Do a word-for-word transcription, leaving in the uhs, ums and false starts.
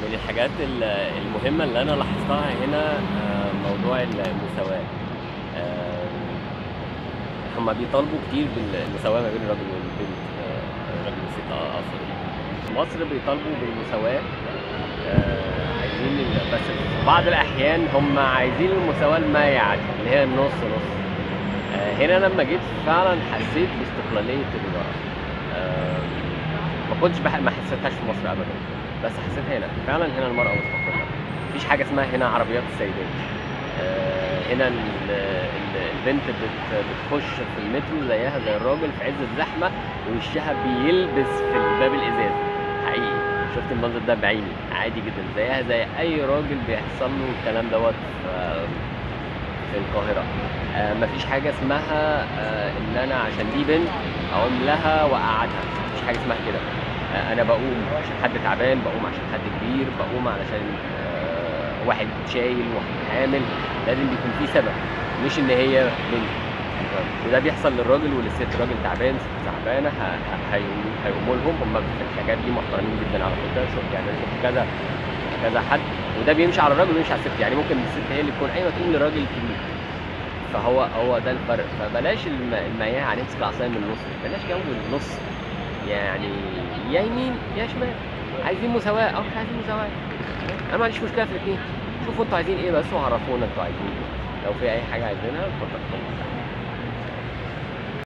من الحاجات ال المهمة اللي أنا لاحظتها هنا آآ موضوع المساواة. آآ هُم بيطالبوا كتير بالمساواة ما بين الراجل والبنت، آآ الراجل والست أقصد يعني. في مصر بيطالبوا بالمساواة، آآ عايزين ال بس في بعض الأحيان هُم عايزين المساواة الما يعدل، اللي هي النُص، نُص. آآ هنا لمّا جيت فعلًا حسيت باستقلالية المرأة. آمم ما كنتش باح ما حسيتهاش في مصر أبدًا، بس حسيتها هنا، فعلًا هنا المرأة مستقلة. ما فيش حاجة اسمها هنا عربيات السيدات. آآ هنا ال ال البنت بت بتخش في المترو زيها زي الراجل في عز الزحمة، ووشها بيلبس في الباب الإزاز، حقيقي، شُفت المنظر ده بعيني، عادي جدًا، زيها زي أي راجل بيحصل له الكلام دوّة في في القاهرة. آآ ما فيش حاجة اسمها آآ إن أنا عشان دي بنت أقوم لها وأقعّدها، ما فيش حاجة اسمها كده. أ أنا باقوم عشان حد تعبان، باقوم عشان حد كبير، باقوم علشان آآ واحد شايل، واحد حامل، لازم بيكون في سبب، مش إن هي بنت. تمام، وده بيحصل للراجل وللست، الراجل تعبان، الست تعبانة، ه ه هيقوموا هيقوموا لهم، هُم في الحاجات دي محترمين جدًا على فكرة، شُفت يعني أنا شُفت كذا كذا حد، وده بيمشي على الراجل ويمشي على الست، يعني ممكن الست هي اللي تكون قايمة تقوم للراجل الكبير. فهو هو ده الفرق، فبلاش الم المياعة نمسك العصاية من النُص، بلاش جو النُص، يعني يا يمين يا شمال، عايزين مساواة، آه إحنا عايزين مساواة، تمام، أنا ما عنديش مشكلة في الاتنين، شوفوا أنتم عايزين إيه بس وعرّفونا أنتم عايزين إيه، لو في أي حاجة عايزينها اتفضلوا.